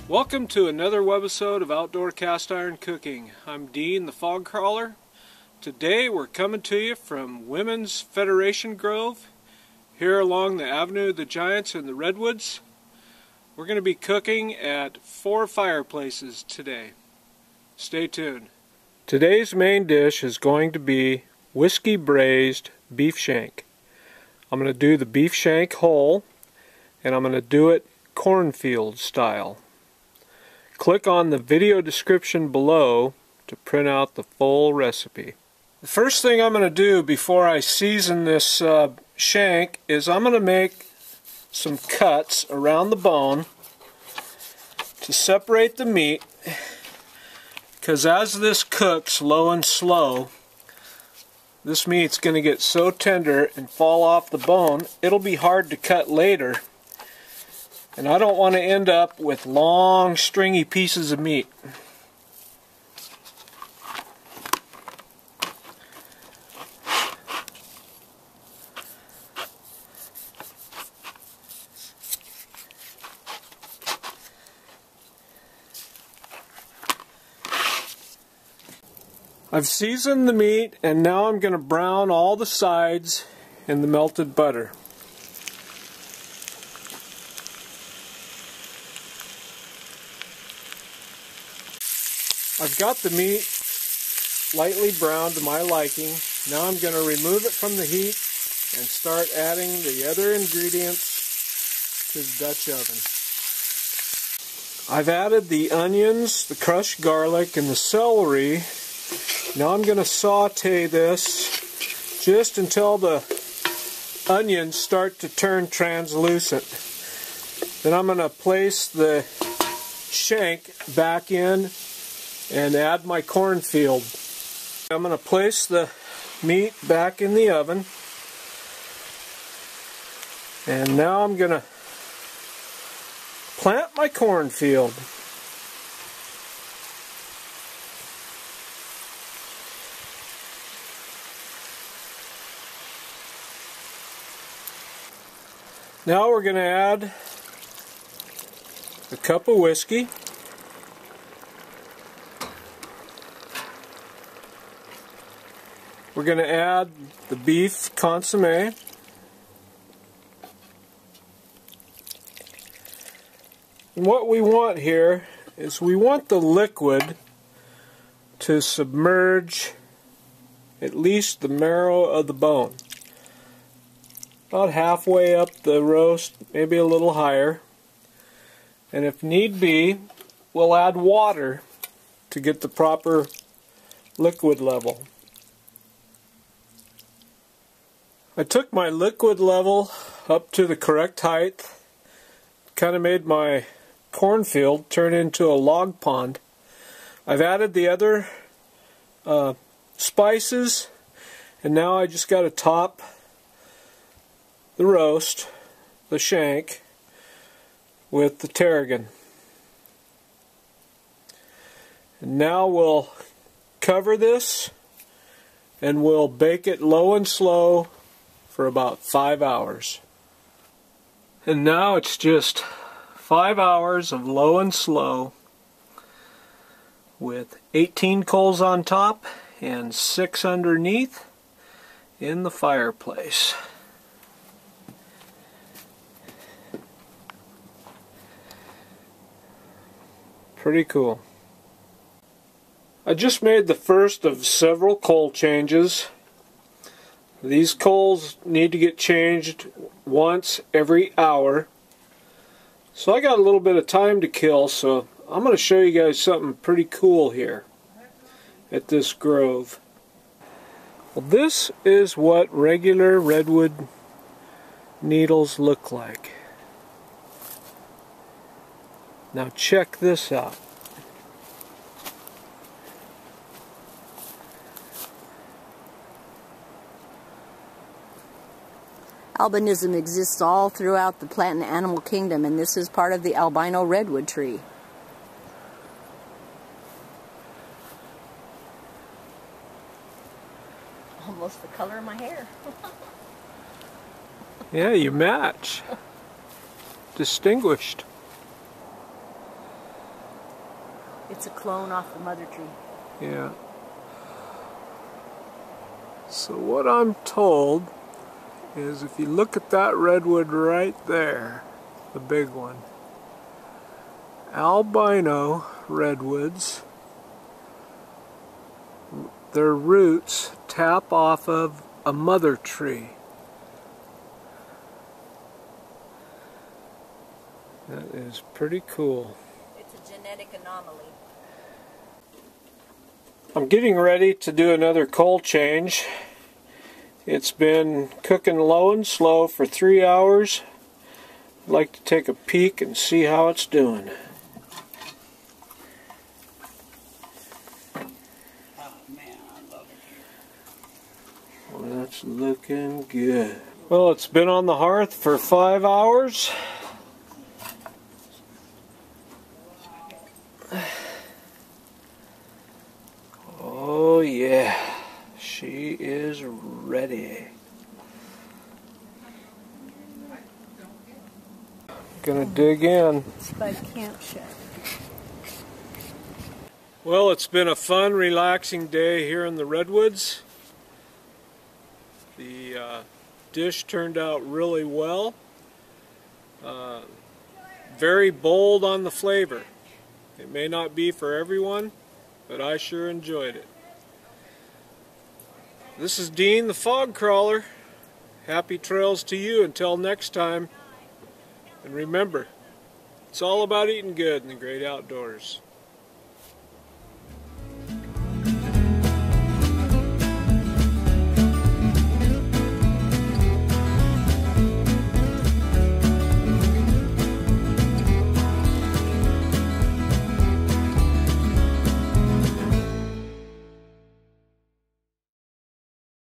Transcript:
Welcome to another webisode of Outdoor Cast Iron Cooking. I'm Dean the Fog Crawler. Today we're coming to you from Women's Federation Grove here along the Avenue of the Giants in the Redwoods. We're going to be cooking at 4 fireplaces today. Stay tuned. Today's main dish is going to be whiskey braised beef shank. I'm going to do the beef shank whole, and I'm going to do it cornfield style. Click on the video description below to print out the full recipe. The first thing I'm going to do before I season this shank is I'm going to make some cuts around the bone to separate the meat, because as this cooks low and slow, this meat's going to get so tender and fall off the bone it'll be hard to cut later. And I don't want to end up with long, stringy pieces of meat. I've seasoned the meat, and now I'm going to brown all the sides in the melted butter. I've got the meat lightly browned to my liking. Now I'm going to remove it from the heat and start adding the other ingredients to the Dutch oven. I've added the onions, the crushed garlic, and the celery. Now I'm going to saute this just until the onions start to turn translucent. Then I'm going to place the shank back in and add my cornfield. I'm going to place the meat back in the oven, and now I'm going to plant my cornfield. Now we're going to add a cup of whiskey. We're going to add the beef consommé. And what we want here is we want the liquid to submerge at least the marrow of the bone. About halfway up the roast, maybe a little higher. And if need be, we'll add water to get the proper liquid level. I took my liquid level up to the correct height, kind of made my cornfield turn into a log pond. I've added the other spices, and now I just got to top the roast, the shank, with the tarragon. And now we'll cover this and we'll bake it low and slow for about 5 hours. And now it's just 5 hours of low and slow with 18 coals on top and 6 underneath in the fireplace. Pretty cool. I just made the first of several coal changes. These coals need to get changed once every hour. So I got a little bit of time to kill, so I'm going to show you guys something pretty cool here at this grove. Well, this is what regular redwood needles look like. Now check this out. Albinism exists all throughout the plant and animal kingdom, and this is part of the albino redwood tree. Almost the color of my hair. Yeah, you match. Distinguished. It's a clone off the mother tree. Yeah. So what I'm told is if you look at that redwood right there, the big one, albino redwoods, their roots tap off of a mother tree. That is pretty cool. It's a genetic anomaly. I'm getting ready to do another coal change. It's been cooking low and slow for 3 hours. I'd like to take a peek and see how it's doing. Oh man, I love it. Well, that's looking good. Well, it's been on the hearth for 5 hours. Oh yeah, she is ready. Gonna dig in. It's by the camp shed. Well, it's been a fun, relaxing day here in the redwoods. The dish turned out really well. Very bold on the flavor. It may not be for everyone, but I sure enjoyed it. This is Dean the Fog Crawler. Happy trails to you until next time. And remember, it's all about eating good in the great outdoors.